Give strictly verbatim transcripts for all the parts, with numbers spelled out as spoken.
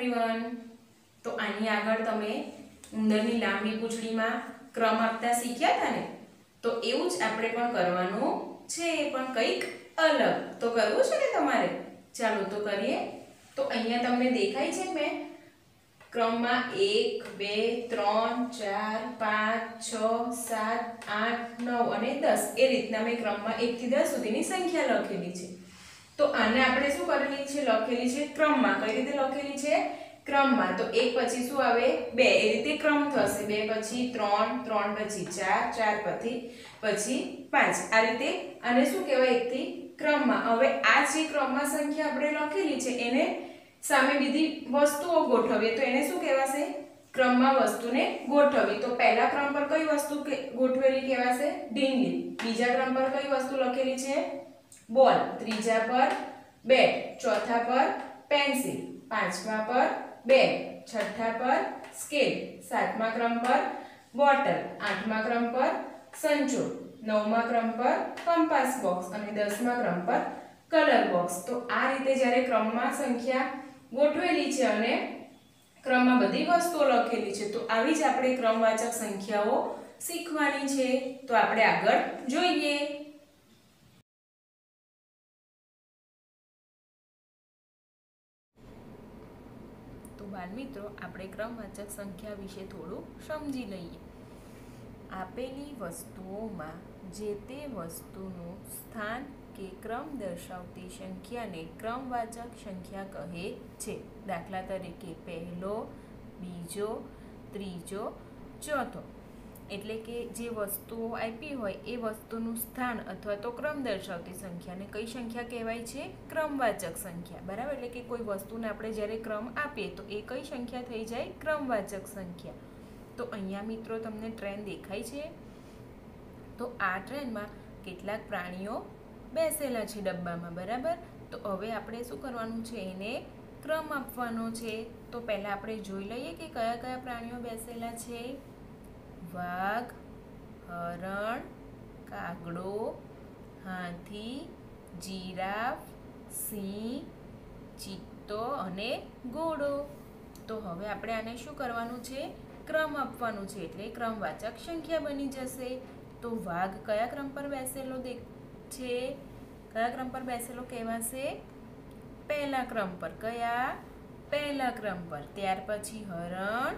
Everyone. तो आनी आगळ तमे उंदरनी लांबी पूंछडीमां क्रम आपता शीख्या था ने, तो एवुं ज आपणे पण करवानुं छे, पण कंईक अलग। तो करवुं छे ने तमारे? चालो तो करीए। तो अहींया तमने देखाय छे मैं क्रम में एक बे त्रण चार पांच छ सात आठ नौ अने दस ए रीतना मैं क्रम में एक थी दस सुधीनी संख्या लखेली छे। तो आने आपणे शुं करेली छे? लखेली छे क्रम में। कई रीते लखेली छे? क्रम में। तो एक पछी शुं आवे? बे ए रीते क्रम थशे। बे पछी त्रण, त्रण पछी चार, चार पछी पछी पांच। आ रीते आने शुं कहेवाय? एक थी क्रम में। हवे आ जे क्रम में संख्या आपणे लखेली छे एने सामे बीजी वस्तुओ गोठवीए तो एने शुं कहेवाशे? क्रम में वस्तुने गोठवी। तो पहला क्रम पर कई वस्तु गोठवेली कहेवाशे? ढींगली। बीजा क्रम पर कई वस्तु लखेली छे? बॉल। त्रीजा पर बेट, चौथा पर पेन्सिल, पांचमा पर बैग, छठा पर स्केल, सातमा क्रम पर बोटल, आठमा क्रम पर संचो, नवमा क्रम पर कंपास बॉक्स और दसमा क्रम पर कलर बॉक्स। तो आ रीते ज्यारे क्रम में संख्या गोठवेली छे अने क्रम में बधी वस्तुओ लखेली छे, तो आवी ज आपणे क्रमवाचक संख्याओ शीखवानी छे। तो आपणे आगळ जोईए। तो बालमित्रों, आपणे क्रमवाचक संख्या विषे थोडुं समजी लईए। आपेली वस्तुओमां जे ते वस्तुनुं स्थान के क्रम दर्शावती संख्या ने क्रमवाचक संख्या कहे छे। दाखला तरीके पहलो, बीजो, त्रीजो, चौथो। एटले के जे वस्तुओ आपी होय ए वस्तुनुं स्थान अथवा तो क्रम दर्शावती संख्या ने कई संख्या कहेवाय छे? क्रमवाचक संख्या। बराबर। एटले के कोई वस्तुने आपणे ज्यारे क्रम आपीए तो ए कई संख्या थई जाय? क्रमवाचक संख्या। तो अहींया मित्रों तमने ट्रेन देखाय छे। तो आ ट्रेनमां केटलाक प्राणीओ बेसेला छे डब्बामां। बराबर। तो हवे आपणे शुं करवानुं छे? एने क्रम आपवानो छे। तो पहेला आपणे जोई लईए के कया कया प्राणीओ बेसेला छे। वाघ, हरण, कागड़ो, हाथी, जीराफ, सिंह, चीतो अने घोड़ो। तो हवे आपणे आने शुं करवानुं छे? क्रम आपवानुं छे, एटले क्रमवाचक संख्या बनी जशे। तो वाघ कया क्रम पर बेसेलो दे छे? कया क्रम पर बेसेलो कहेवाशे? पहला क्रम पर। कया? पहला क्रम पर। त्यार पछी हरण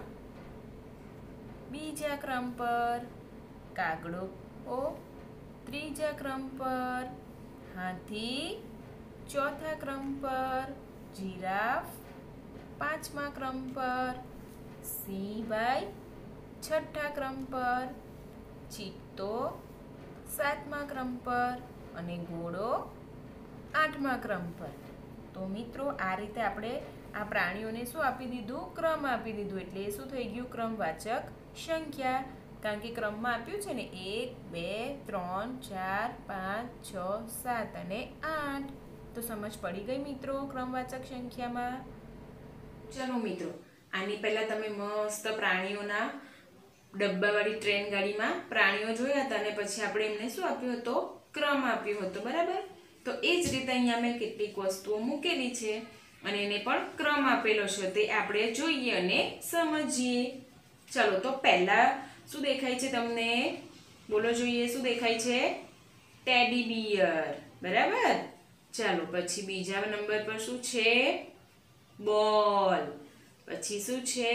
बीजा क्रम पर, कागड़ो त्रीजा क्रम पर, हाथी चौथा क्रम पर, जीराफ पांचमा क्रम पर, सिंह भाई छठा क्रम पर, चीतो सातमा क्रम पर अने घोड़ो आठमा क्रम पर। तो मित्रों आ रीते आपणे आ प्राणीओने शुं आपी दीधुं? क्रम आपी दीधुं। एटले ए शुं थई गयुं? क्रमवाचक संख्या। कारण के क्रम में आप्युं छे ने एक बे त्रण चार पांच छ सात अने आठ। तो समझ पड़ी गई मित्रों क्रमवाचक संख्या में? चलो मित्रों, आनी पहला तमे मस्त प्राणीओना डब्बावाળી ट्रेन गाड़ीमां प्राणीओ जोया हता अने पछी आपणे एमने शुं आप्युं हतो? क्रम आप्यो हतो। बराबर। तो ए ज रीते अहींया मैं केटलीक वस्तुओ मूकेली छे अने एने पण क्रम आपेलो छे, ते आपणे जोईए अने समजीए। चलो तो पहला शुं देखाय छे तमने? बोलो जोईए शुं देखाय छे? Teddy bear. बराबर। चलो पछी बीजा नंबर पर शुं छे? बॉल। पछी शुं छे?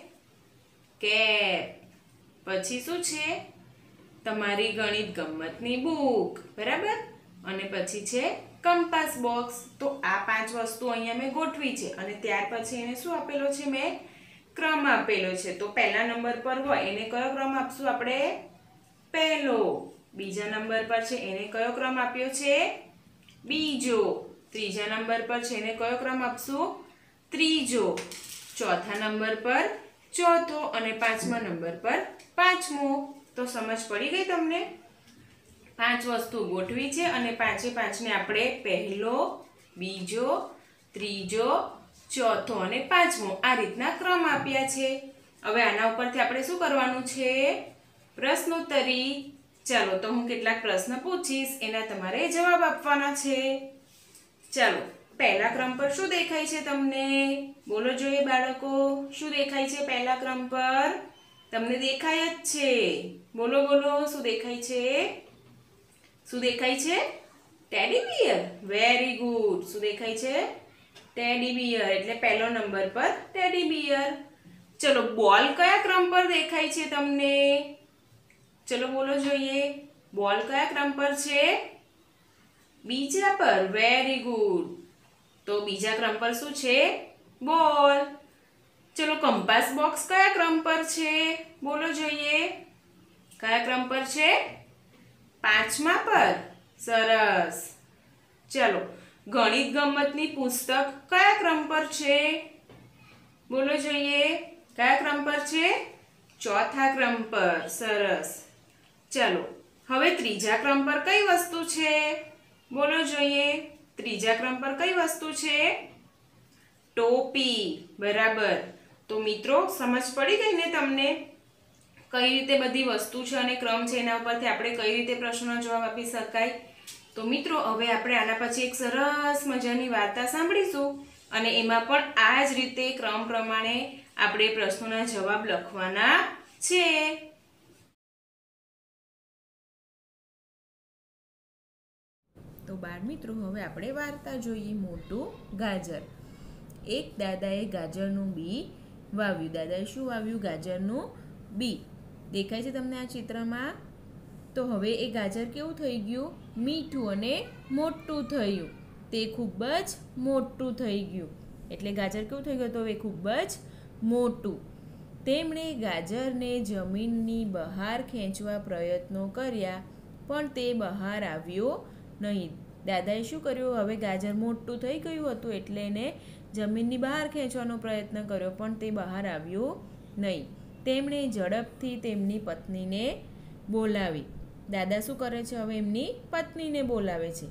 केप। पछी शुं छे? तमारी गणित गम्मतनी बुक। बराबर। अने पछी छे कंपास बॉक्स। तो आ पांच वस्तु अहींया मैं गोठवी छे अने त्यार पछी एने शुं आपेलो छे? मैं क्रम आपेलो छे। तो पहला नंबर पर होय एने कयो क्रम आपशुं आपणे? पहलो। बीजा नंबर पर छे एने कयो क्रम आप्यो छे? बीजो। त्रीजा नंबर पर छे एने कयो क्रम आपशुं? त्रीजो। चौथा नंबर पर चौथो अने पांचमा नंबर पर पांचमो। तो समझ पड़ी गई तमने? पांच वस्तु गोठवी छे अने पांचे पांचने आपणे पहलो, बीजो, त्रीजो, चौथो अने पांचमो आ रीतना क्रम आप्या छे। हवे आना उपरथी आपणे शुं करवानुं छे? प्रश्नोत्तरी। चलो तो हूँ केटलाक प्रश्न पूछीश, एना तमारे जवाब आपवाना छे। चलो પહેલા ક્રમ પર શું દેખાય છે તમને? બોલો જોઈએ બાળકો, શું દેખાય છે પહેલા ક્રમ પર? તમને દેખાય જ છે. બોલો બોલો, શું દેખાય છે? શું દેખાય છે? Teddy bear. Very good. શું દેખાય છે? Teddy bear. એટલે પહેલો નંબર પર ટેડી બિયર. ચલો, બોલ કયા ક્રમ પર દેખાય છે તમને? ચલો બોલો જોઈએ, બોલ કયા ક્રમ પર છે? બીજા પર. Very good. તો બીજા ક્રમ પર શું છે? બોલ. ચલો, કંપાસ બોક્સ કયા ક્રમ પર છે? બોલો જોઈએ, કયા ક્રમ પર છે? પાંચમા પર. સરસ. ચલો, ગણિત ગમ્મતની પુસ્તક કયા ક્રમ પર છે? બોલો જોઈએ, કયા ક્રમ પર છે? ચોથા ક્રમ પર. સરસ. ચલો, હવે ત્રીજા ક્રમ પર કઈ વસ્તુ છે? બોલો જોઈએ, ત્રીજા ક્રમ પર કઈ વસ્તુ છે? ટોપી. બરાબર. તો મિત્રો, સમજ પડી ગઈ ને તમને કઈ રીતે બધી વસ્તુ છે અને ક્રમ છે એના ઉપરથી આપણે કઈ રીતે પ્રશ્નનો જવાબ આપી શકાય? તો મિત્રો, હવે આપણે આના પછી એક સરસ મજાની વાર્તા સાંભળીશું અને એમાં પણ આ જ રીતે ક્રમ પ્રમાણે આપણે પ્રશ્નોના જવાબ લખવાના છે. તો બાળ મિત્રો, હવે આપણે વાર્તા જોઈએ. મોટું ગાજર. એક દાદાએ ગાજરનું બી વાવ્યું. દાદાએ શું વાવ્યું? ગાજરનું બી. દેખાય છે તમને આ ચિત્રમાં? તો હવે એ ગાજર કેવું થઈ ગયું? મીઠું અને મોટું થયું. તે ખૂબ જ મોટું થઈ ગયું. એટલે ગાજર કેવું થઈ ગયું? તો હવે ખૂબ જ મોટું. તેમણે ગાજરને જમીનની બહાર ખેંચવા પ્રયત્નો કર્યા, પણ તે બહાર આવ્યો નહીં. દાદાએ શું કર્યું? હવે ગાજર મોટું થઈ ગયું હતું એટલે એને જમીનની બહાર ખેંચવાનો પ્રયત્ન કર્યો, પણ તે બહાર આવ્યું નહીં. તેમણે ઝડપથી તેમની પત્નીને બોલાવી. દાદા શું કરે છે? હવે એમની પત્નીને બોલાવે છે.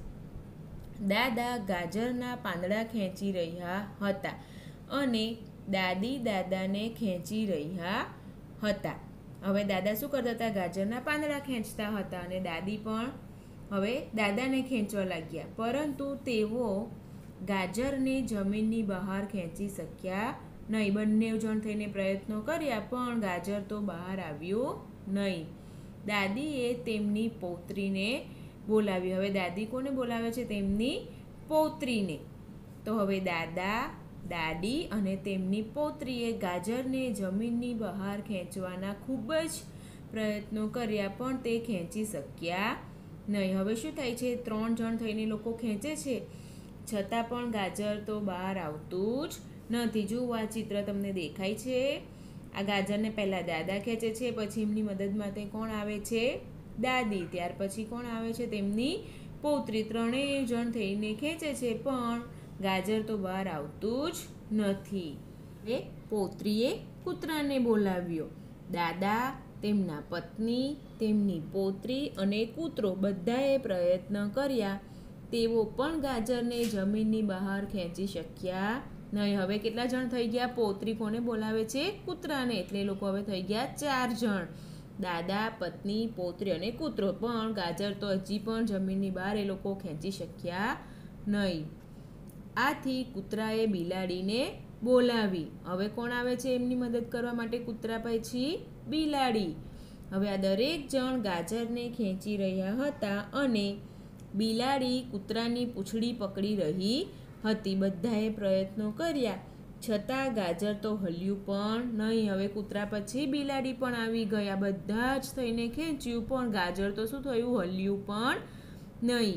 દાદા ગાજરના પાંદડા ખેંચી રહ્યા હતા અને દાદી દાદાને ખેંચી રહ્યા હતા. હવે દાદા શું કરતા હતા? ગાજરના પાંદડા ખેંચતા હતા અને દાદી પણ હવે દાદાને ખેંચવા લાગ્યા, પરંતુ તેઓ ગાજરને જમીનની બહાર ખેંચી શક્યા નહીં. બંને જણ થઈને પ્રયત્નો કર્યા, પણ ગાજર તો બહાર આવ્યું નહીં. દાદીએ તેમની પૌત્રીને બોલાવી. હવે દાદી કોને બોલાવે છે? તેમની પૌત્રીને. તો હવે દાદા, દાદી અને તેમની પૌત્રીએ ગાજરને જમીનની બહાર ખેંચવાના ખૂબ જ પ્રયત્નો કર્યા, પણ તે ખેંચી શક્યા નહીં. હવે શું થાય છે? ત્રણ જણ થઈને લોકો ખેંચે છે, છતાં પણ ગાજર તો બહાર આવતું જ નથી. જુઓ, આ ચિત્ર તમને દેખાય છે. આ ગાજરને પહેલાં દાદા ખેંચે છે, પછી એમની મદદ માટે કોણ આવે છે? દાદી. ત્યાર પછી કોણ આવે છે? તેમની પૌત્રી. ત્રણેય જણ થઈને ખેંચે છે, પણ ગાજર તો બહાર આવતું જ નથી. એ પૌત્રીએ કૂતરાને બોલાવ્યો. દાદા, તેમના પત્ની, તેમની પૌત્રી અને કૂતરો બધાએ પ્રયત્ન કર્યા, તેઓ પણ ગાજરને જમીનની બહાર ખેંચી શક્યા નહીં. હવે કેટલા જણ થઈ ગયા? પૌત્રી કોને બોલાવે છે? કૂતરાને. એટલે એ લોકો હવે થઈ ગયા ચાર જણ. દાદા, પત્ની, પૌત્રી અને કૂતરો. પણ ગાજર તો હજી પણ જમીનની બહાર એ લોકો ખેંચી શક્યા નહીં. આથી કૂતરાએ બિલાડીને બોલાવી. હવે કોણ આવે છે એમની મદદ કરવા માટે? કૂતરા પછી બિલાડી. હવે આ દરેક જણ ગાજરને ખેંચી રહ્યા હતા અને બિલાડી કૂતરાની પૂંછડી પકડી રહી હતી. બધાએ પ્રયત્નો કર્યા, છતાં ગાજર તો હલ્યું પણ નહીં. હવે કૂતરા પછી બિલાડી પણ આવી ગયા. બધા જ થઈને ખેંચ્યું, પણ ગાજર તો શું થયું? હલ્યું પણ નહીં.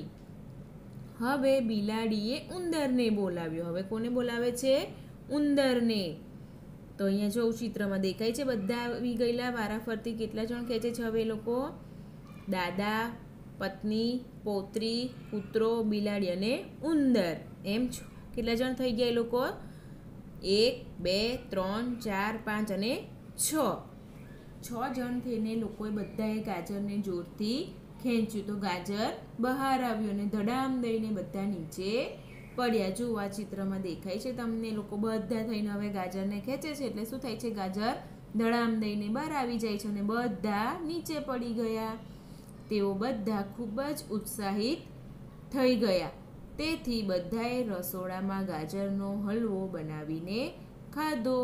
હવે બિલાડીએ ઉંદરને બોલાવ્યો. હવે કોને બોલાવે છે? ઉંદરને. તો અહીંયા જો ચિત્રમાં દેખાય છે, બધા આવી ગયેલા વારાફરતી. કેટલા જણ ખેંચે છે હવે એ લોકો? દાદા, પત્ની, પૌત્રી, કૂતરો, બિલાડી અને ઉંદર. એમ કેટલા જણ થઈ ગયા એ લોકો? એક, બે, ત્રણ, ચાર, પાંચ અને છ. છ જણ થઈને લોકોએ બધાએ ગાજરને જોરથી ખેંચ્યું, તો ગાજર બહાર આવ્યું અને ધડામ દઈને બધા નીચે પડ્યા. જુઓ, આ ચિત્રમાં દેખાય છે તમને. લોકો બધા થઈને હવે ગાજરને ખેંચે છે, એટલે શું થાય છે? ગાજર ધડામ દઈને બહાર આવી જાય છે અને બધા નીચે પડી ગયા. તેઓ બધા ખૂબ જ ઉત્સાહિત થઈ ગયા. તેથી બધાએ રસોડામાં ગાજરનો હલવો બનાવીને ખાધો.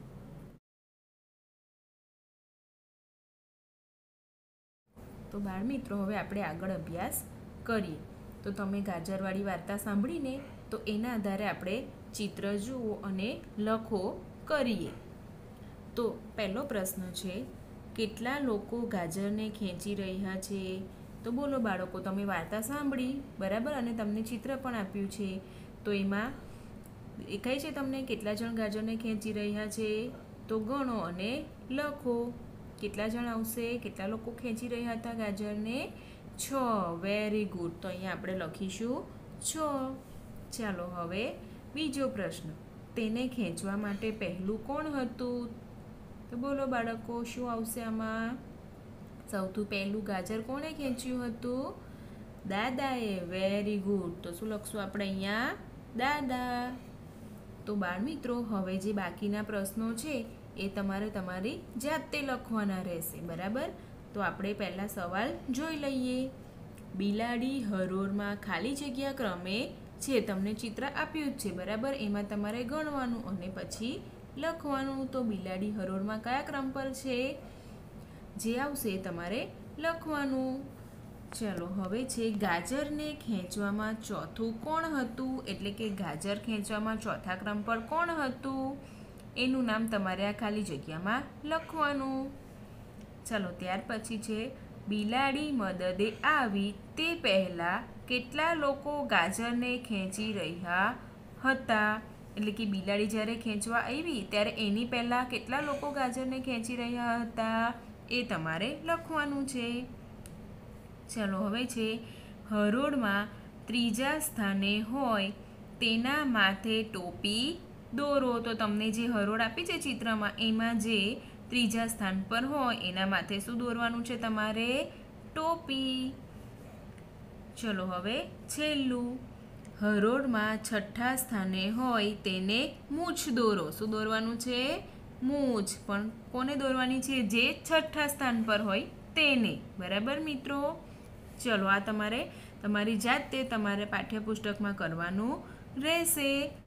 તો બાળમિત્રો, હવે આપણે આગળ અભ્યાસ કરીએ. તો તમે ગાજરવાળી વાર્તા સાંભળીને તો એના આધારે આપણે ચિત્ર જુઓ અને લખો કરીએ. તો પહેલો પ્રશ્ન છે, કેટલા લોકો ગાજરને ખેંચી રહ્યા છે? તો બોલો બાળકો, તમે વાર્તા સાંભળી બરાબર, અને તમને ચિત્ર પણ આપ્યું છે. તો એમાં દેખાય છે તમને કેટલા જણ ગાજરને ખેંચી રહ્યા છે? તો ગણો અને લખો. કેટલા જણ આવશે? કેટલા લોકો ખેંચી રહ્યા હતા ગાજરને? છ. Very good. તો અહીંયા આપણે લખીશું છ. ચાલો હવે બીજો પ્રશ્ન, તેને ખેંચવા માટે પહેલું કોણ હતું? તો બોલો બાળકો, શું આવશે આમાં? સૌથી પહેલું ગાજર કોણે ખેંચ્યું હતું? દાદાએ. Very good. તો શું લખશું આપણે અહીંયા? દાદા. તો બાળમિત્રો, હવે જે બાકીના પ્રશ્નો છે એ તમારે તમારી જાતે લખવાના રહેશે બરાબર. તો આપણે પહેલા સવાલ જોઈ લઈએ. બિલાડી હરોળમાં ખાલી જગ્યા ક્રમે છે. તમને ચિત્ર આપ્યું જ છે બરાબર, એમાં તમારે ગણવાનું અને પછી લખવાનું. તો બિલાડી હરોળમાં કયા ક્રમ પર છે? જે આવશે તમારે લખવાનું. ચાલો હવે છે, ગાજરને ખેંચવામાં ચોથું કોણ હતું? એટલે કે ગાજર ખેંચવામાં ચોથા ક્રમ પર કોણ હતું? એનું નામ તમારે આ ખાલી જગ્યામાં લખવાનું. ચાલો ત્યાર પછી છે, બિલાડી મદદે આવી તે પહેલાં કેટલા લોકો ગાજરને ખેંચી રહ્યા હતા? એટલે કે બિલાડી જ્યારે ખેંચવા આવી ત્યારે એની પહેલાં કેટલા લોકો ગાજરને ખેંચી રહ્યા હતા? એ તમારે લખવાનું છે. ચાલો હવે છે, હરોળમાં ત્રીજા સ્થાને હોય તેના માથે ટોપી દોરો. તો તમને જે હરોળ આપી છે ચિત્રમાં, એમાં જે ત્રીજા સ્થાન પર હોય એના માથે શું દોરવાનું છે તમારે? ટોપી. ચલો હવે છેલ્લું, હરોળમાં છઠ્ઠા સ્થાને હોય તેને મૂછ દોરો. શું દોરવાનું છે? મૂછ. પણ કોને દોરવાની છે? જે છઠ્ઠા સ્થાન પર હોય તેને. બરાબર મિત્રો? ચલો આ તમારે તમારી જાતે તમારે પાઠ્યપુસ્તકમાં કરવાનું રહેશે.